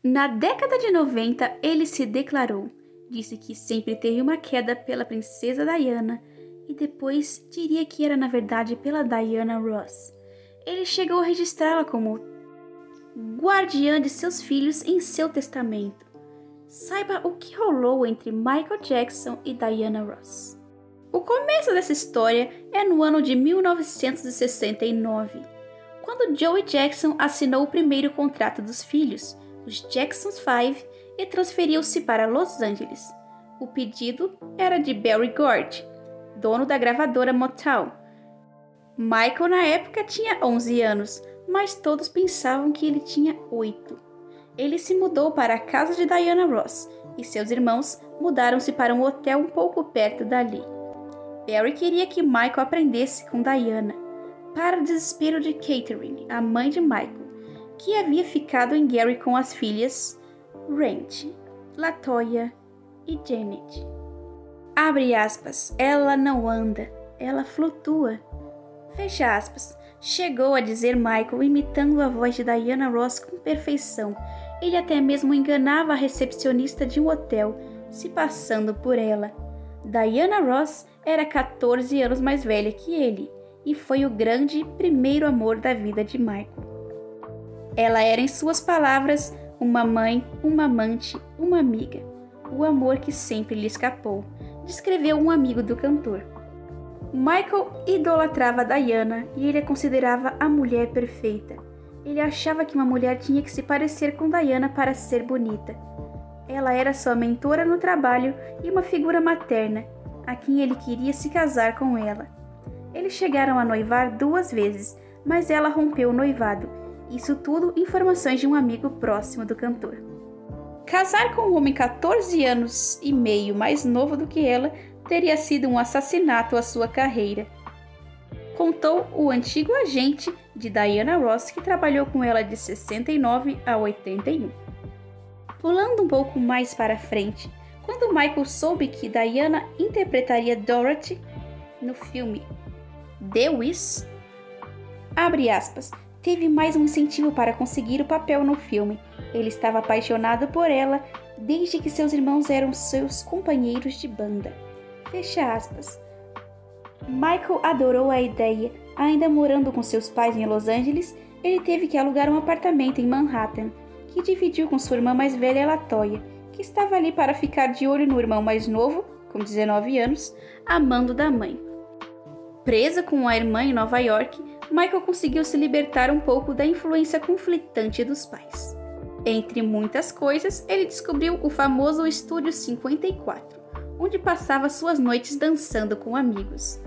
Na década de 90, ele se declarou. Disse que sempre teve uma queda pela princesa Diana e depois diria que era na verdade pela Diana Ross. Ele chegou a registrá-la como guardiã de seus filhos em seu testamento. Saiba o que rolou entre Michael Jackson e Diana Ross. O começo dessa história é no ano de 1969, quando Joey Jackson assinou o primeiro contrato dos filhos, os Jackson 5, e transferiu-se para Los Angeles. O pedido era de Berry Gordy, dono da gravadora Motown. Michael na época tinha 11 anos, mas todos pensavam que ele tinha 8. Ele se mudou para a casa de Diana Ross e seus irmãos mudaram-se para um hotel um pouco perto dali. Berry queria que Michael aprendesse com Diana, para o desespero de Catherine, a mãe de Michael, que havia ficado em Gary com as filhas Randy, LaToya e Janet. Abre aspas, ela não anda, ela flutua. Fecha aspas, chegou a dizer Michael imitando a voz de Diana Ross com perfeição. Ele até mesmo enganava a recepcionista de um hotel, se passando por ela. Diana Ross era 14 anos mais velha que ele e foi o grande primeiro amor da vida de Michael. Ela era, em suas palavras, uma mãe, uma amante, uma amiga. O amor que sempre lhe escapou, descreveu um amigo do cantor. Michael idolatrava Diana e ele a considerava a mulher perfeita. Ele achava que uma mulher tinha que se parecer com Diana para ser bonita. Ela era sua mentora no trabalho e uma figura materna, a quem ele queria se casar com ela. Eles chegaram a noivar 2 vezes, mas ela rompeu o noivado. Isso tudo informações de um amigo próximo do cantor. Casar com um homem 14 anos e meio mais novo do que ela teria sido um assassinato à sua carreira, contou o antigo agente de Diana Ross que trabalhou com ela de 69 a 81. Pulando um pouco mais para frente, quando Michael soube que Diana interpretaria Dorothy no filme The Wiz, abre aspas, teve mais um incentivo para conseguir o papel no filme. Ele estava apaixonado por ela desde que seus irmãos eram seus companheiros de banda. Fecha aspas. Michael adorou a ideia. Ainda morando com seus pais em Los Angeles, ele teve que alugar um apartamento em Manhattan, que dividiu com sua irmã mais velha, LaToya, que estava ali para ficar de olho no irmão mais novo, com 19 anos, amando da mãe. Preso com a irmã em Nova York, Michael conseguiu se libertar um pouco da influência conflitante dos pais. Entre muitas coisas, ele descobriu o famoso Estúdio 54, onde passava suas noites dançando com amigos.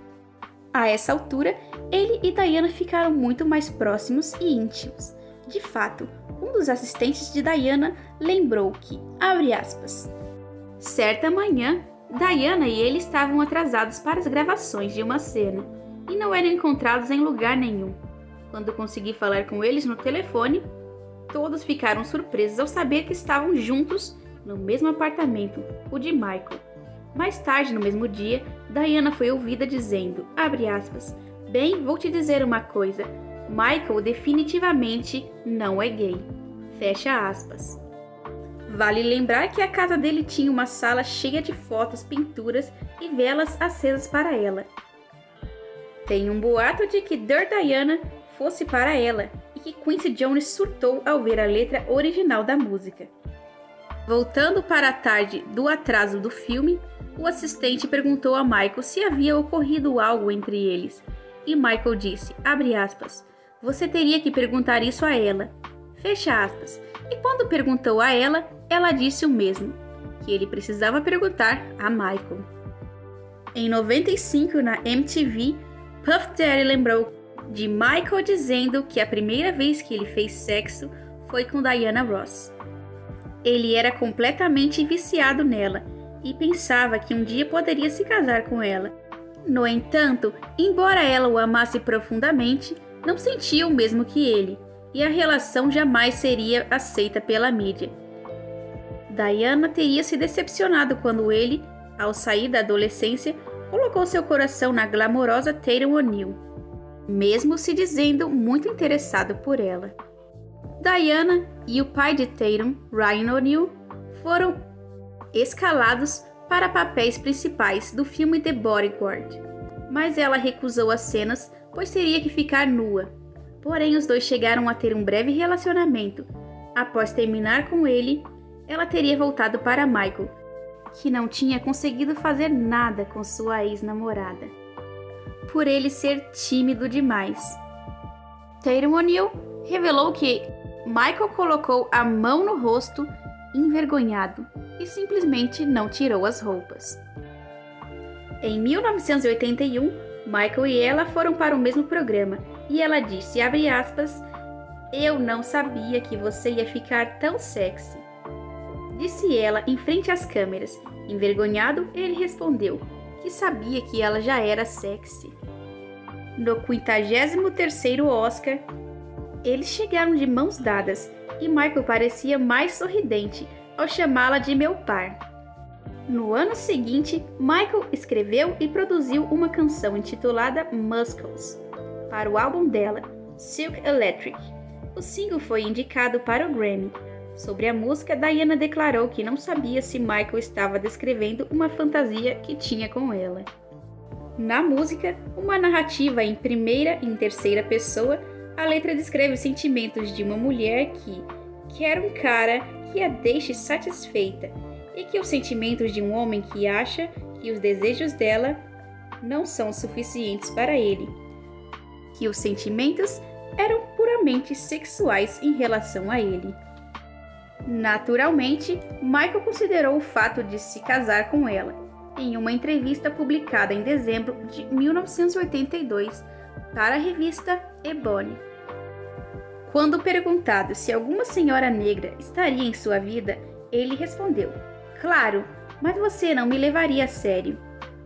A essa altura, ele e Diana ficaram muito mais próximos e íntimos. De fato, um dos assistentes de Diana lembrou que, abre aspas, certa manhã, Diana e ele estavam atrasados para as gravações de uma cena e não eram encontrados em lugar nenhum. Quando consegui falar com eles no telefone, todos ficaram surpresos ao saber que estavam juntos no mesmo apartamento, o de Michael. Mais tarde, no mesmo dia, Diana foi ouvida dizendo, abre aspas, bem, vou te dizer uma coisa, Michael definitivamente não é gay. Fecha aspas. Vale lembrar que a casa dele tinha uma sala cheia de fotos, pinturas e velas acesas para ela. Tem um boato de que Dear Diana fosse para ela e que Quincy Jones surtou ao ver a letra original da música. Voltando para a tarde do atraso do filme, o assistente perguntou a Michael se havia ocorrido algo entre eles. E Michael disse, abre aspas, você teria que perguntar isso a ela. Fecha aspas. E quando perguntou a ela, ela disse o mesmo, que ele precisava perguntar a Michael. Em 95, na MTV, Puff Daddy lembrou de Michael dizendo que a primeira vez que ele fez sexo foi com Diana Ross. Ele era completamente viciado nela e pensava que um dia poderia se casar com ela. No entanto, embora ela o amasse profundamente, não sentia o mesmo que ele, e a relação jamais seria aceita pela mídia. Diana teria se decepcionado quando ele, ao sair da adolescência, colocou seu coração na glamourosa Tatum O'Neal, mesmo se dizendo muito interessado por ela. Diana e o pai de Tatum, Ryan O'Neal, foram escalados para papéis principais do filme The Bodyguard, mas ela recusou as cenas, pois teria que ficar nua. Porém, os dois chegaram a ter um breve relacionamento. Após terminar com ele, ela teria voltado para Michael, que não tinha conseguido fazer nada com sua ex-namorada, por ele ser tímido demais. Tatum O'Neal revelou que Michael colocou a mão no rosto, envergonhado, e simplesmente não tirou as roupas. Em 1981, Michael e ela foram para o mesmo programa, e ela disse, abre aspas, "Eu não sabia que você ia ficar tão sexy", disse ela em frente às câmeras. Envergonhado, ele respondeu que sabia que ela já era sexy. No 53º Oscar, eles chegaram de mãos dadas e Michael parecia mais sorridente ao chamá-la de meu par. No ano seguinte, Michael escreveu e produziu uma canção intitulada Muscles para o álbum dela, Silk Electric. O single foi indicado para o Grammy. Sobre a música, Diana declarou que não sabia se Michael estava descrevendo uma fantasia que tinha com ela. Na música, uma narrativa em primeira e em terceira pessoa, a letra descreve os sentimentos de uma mulher que quer um cara que a deixe satisfeita e que os sentimentos de um homem que acha que os desejos dela não são suficientes para ele, que os sentimentos eram puramente sexuais em relação a ele. Naturalmente, Michael considerou o fato de se casar com ela em uma entrevista publicada em dezembro de 1982 para a revista Ebony. Quando perguntado se alguma senhora negra estaria em sua vida, ele respondeu, "Claro, mas você não me levaria a sério."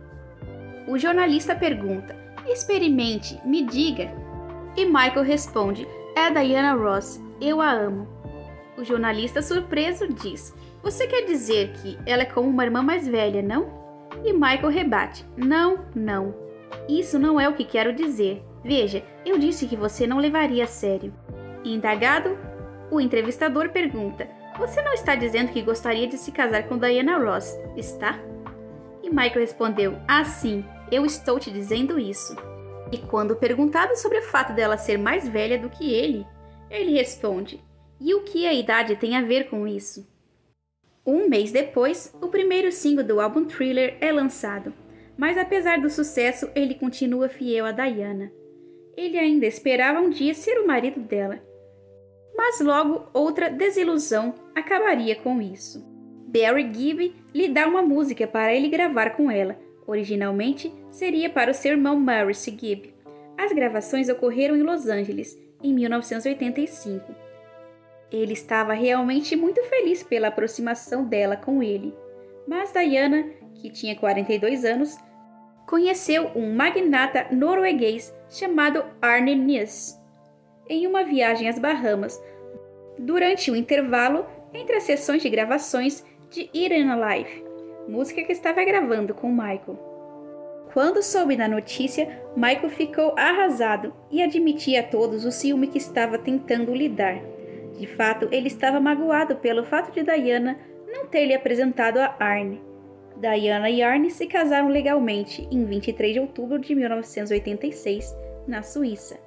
O jornalista pergunta, "Experimente, me diga." E Michael responde, "É Diana Ross, eu a amo." O jornalista surpreso diz, "Você quer dizer que ela é como uma irmã mais velha, não?" E Michael rebate, "Não, não. Isso não é o que quero dizer. Veja, eu disse que você não levaria a sério." Indagado, o entrevistador pergunta, "Você não está dizendo que gostaria de se casar com Diana Ross, está?" E Michael respondeu, "Ah, sim, eu estou te dizendo isso." E quando perguntado sobre o fato dela ser mais velha do que ele responde, "E o que a idade tem a ver com isso?" Um mês depois, o primeiro single do álbum Thriller é lançado, mas apesar do sucesso, ele continua fiel a Diana. Ele ainda esperava um dia ser o marido dela. Mas logo outra desilusão acabaria com isso. Barry Gibb lhe dá uma música para ele gravar com ela. Originalmente, seria para o seu irmão Maurice Gibb. As gravações ocorreram em Los Angeles, em 1985. Ele estava realmente muito feliz pela aproximação dela com ele. Mas Diana, que tinha 42 anos, conheceu um magnata norueguês chamado Arne Næss em uma viagem às Bahamas, durante o intervalo entre as sessões de gravações de It in Alive, música que estava gravando com Michael. Quando soube da notícia, Michael ficou arrasado e admitia a todos o ciúme que estava tentando lidar. De fato, ele estava magoado pelo fato de Diana não ter lhe apresentado a Arne. Diana e Arne se casaram legalmente em 23 de outubro de 1986, na Suíça.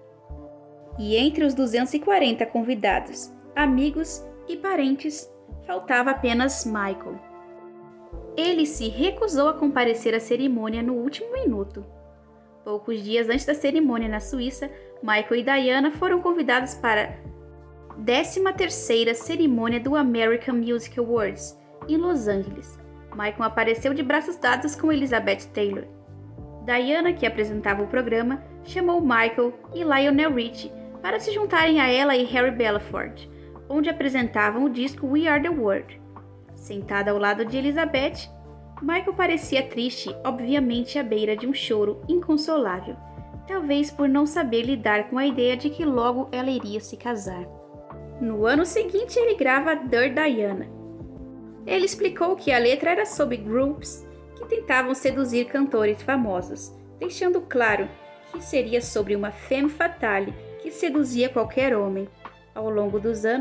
E entre os 240 convidados, amigos e parentes, faltava apenas Michael. Ele se recusou a comparecer à cerimônia no último minuto. Poucos dias antes da cerimônia na Suíça, Michael e Diana foram convidados para a 13ª cerimônia do American Music Awards, em Los Angeles. Michael apareceu de braços dados com Elizabeth Taylor. Diana, que apresentava o programa, chamou Michael e Lionel Richie para se juntarem a ela e Harry Belafonte, onde apresentavam o disco We Are The World. Sentada ao lado de Elizabeth, Michael parecia triste, obviamente à beira de um choro inconsolável, talvez por não saber lidar com a ideia de que logo ela iria se casar. No ano seguinte, ele grava Dear Diana. Ele explicou que a letra era sobre groups que tentavam seduzir cantores famosos, deixando claro que seria sobre uma femme fatale que seduzia qualquer homem. Ao longo dos anos,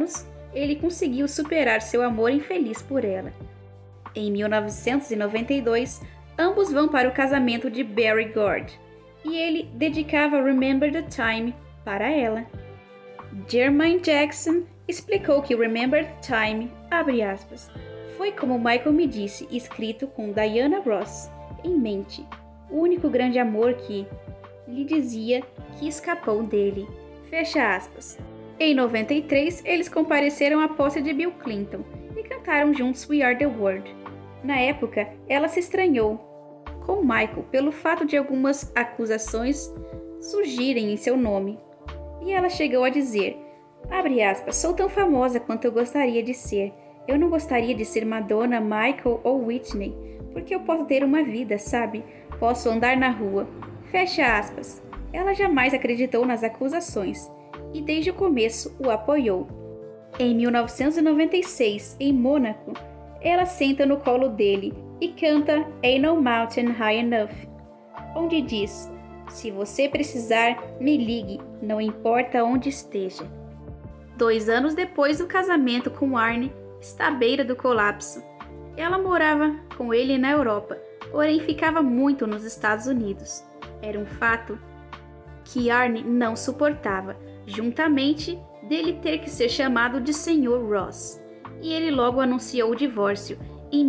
ele conseguiu superar seu amor infeliz por ela. Em 1992, ambos vão para o casamento de Berry Gordy, e ele dedicava Remember the Time para ela. Jermaine Jackson explicou que Remember the Time, abre aspas, foi como Michael me disse, escrito com Diana Ross em mente, o único grande amor que lhe dizia que escapou dele, fecha aspas. Em 93, eles compareceram à posse de Bill Clinton e cantaram juntos We Are the World. Na época, ela se estranhou com Michael pelo fato de algumas acusações surgirem em seu nome. E ela chegou a dizer, abre aspas, sou tão famosa quanto eu gostaria de ser. Eu não gostaria de ser Madonna, Michael ou Whitney, porque eu posso ter uma vida, sabe? Posso andar na rua. Fecha aspas. Ela jamais acreditou nas acusações e desde o começo o apoiou. Em 1996, em Mônaco, ela senta no colo dele e canta Ain't No Mountain High Enough, onde diz, se você precisar, me ligue, não importa onde esteja. 2 anos depois do casamento com Arne, está à beira do colapso. Ela morava com ele na Europa, porém ficava muito nos Estados Unidos. Era um fato que Arne não suportava, juntamente dele ter que ser chamado de Sr. Ross, e ele logo anunciou o divórcio em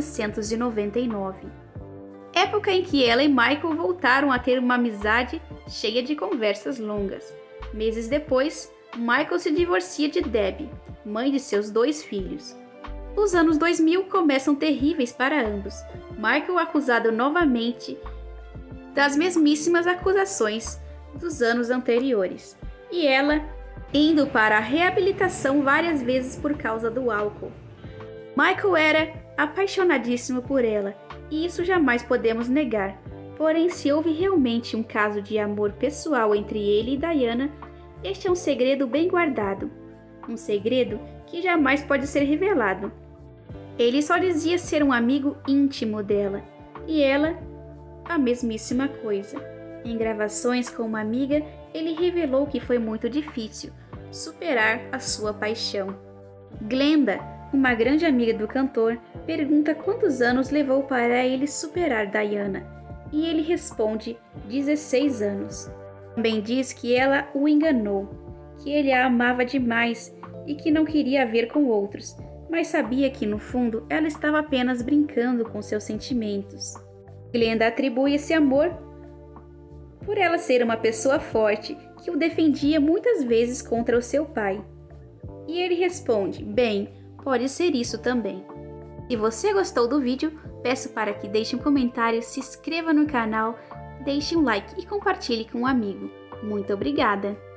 1999. Época em que ela e Michael voltaram a ter uma amizade cheia de conversas longas. Meses depois, Michael se divorcia de Debbie, mãe de seus 2 filhos. Os anos 2000 começam terríveis para ambos. Michael acusado novamente das mesmíssimas acusações dos anos anteriores, e ela indo para a reabilitação várias vezes por causa do álcool. Michael era apaixonadíssimo por ela, e isso jamais podemos negar. Porém, se houve realmente um caso de amor pessoal entre ele e Diana, este é um segredo bem guardado. Um segredo que jamais pode ser revelado. Ele só dizia ser um amigo íntimo dela, e ela, a mesmíssima coisa. Em gravações com uma amiga, ele revelou que foi muito difícil superar a sua paixão. Glenda, uma grande amiga do cantor, pergunta quantos anos levou para ele superar Diana, e ele responde 16 anos. Também diz que ela o enganou, que ele a amava demais e que não queria a ver com outros, mas sabia que no fundo ela estava apenas brincando com seus sentimentos. Glenda atribui esse amor por ela ser uma pessoa forte que o defendia muitas vezes contra o seu pai. E ele responde, bem, pode ser isso também. Se você gostou do vídeo, peço para que deixe um comentário, se inscreva no canal, deixe um like e compartilhe com um amigo. Muito obrigada!